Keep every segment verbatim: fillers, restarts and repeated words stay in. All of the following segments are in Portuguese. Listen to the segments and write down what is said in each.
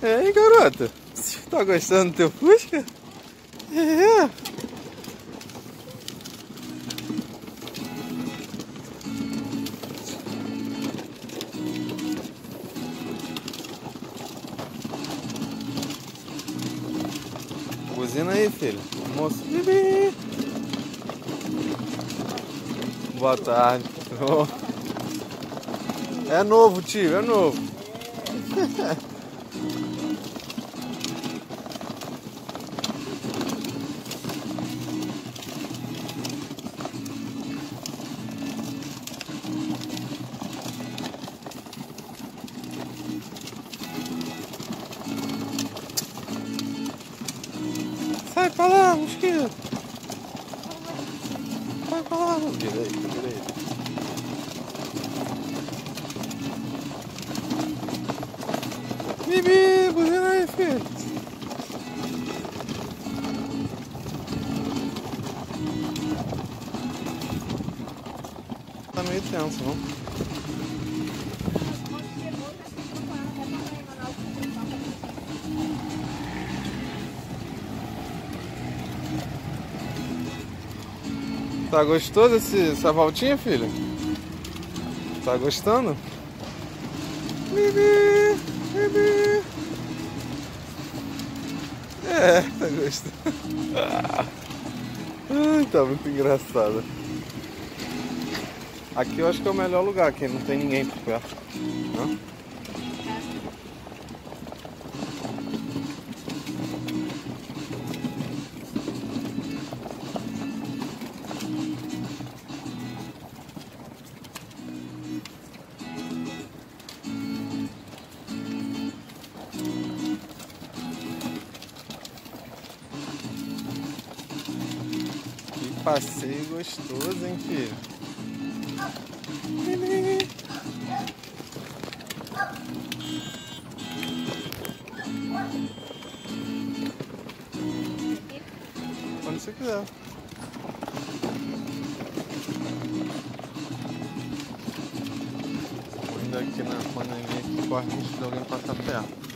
E aí, garota? Você tá gostando do teu Fusca? É. Buzina aí, filho. Moço. Bibi. Boa tarde. É novo, tio, é novo. Sai pra lá, mosquito. Sai pra lá, direito, direito. Bibi, buzina aí, filho. Tá meio tenso, não? Tá gostoso esse, essa voltinha, filho? Tá gostando? Bibi, bibi. É, tá gostando. Ai, tá muito engraçado. Aqui eu acho que é o melhor lugar, que não tem ninguém por perto. Não? Que passeio gostoso, hein, filho? Quando você quiser. Vou indo aqui na panelinha que corre antes de alguém passar perto.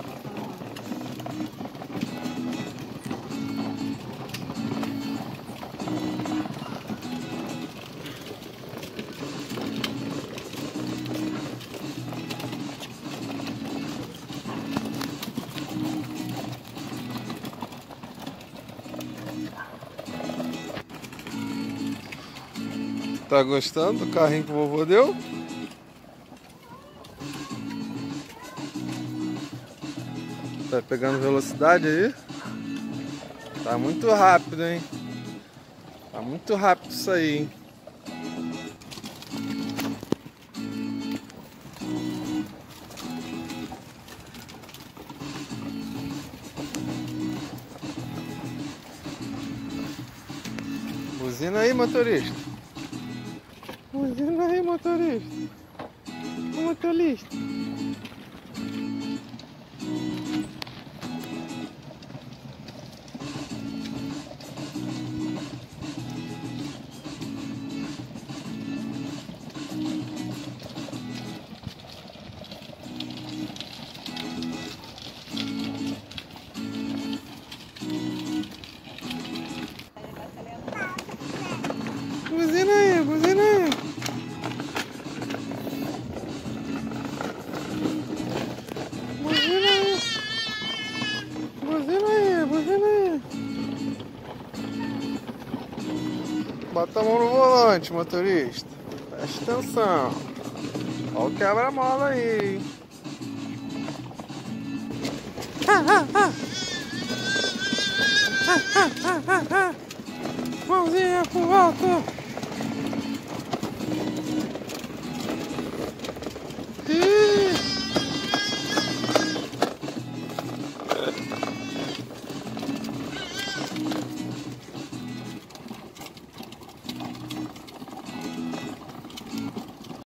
Tá gostando do carrinho que o vovô deu? Tá pegando velocidade aí? Tá muito rápido, hein? Tá muito rápido isso aí, hein? Buzina aí, motorista. Buzina aí, motorista. Motorista. Buzina aí, buzina aí. Buzina aí. Buzina aí, buzina aí. Bota a mão no volante, motorista. Presta atenção. Olha o quebra-mola aí. Ah, ah, ah. Ah, ah, ah, ah, ah. Mãozinha pro alto.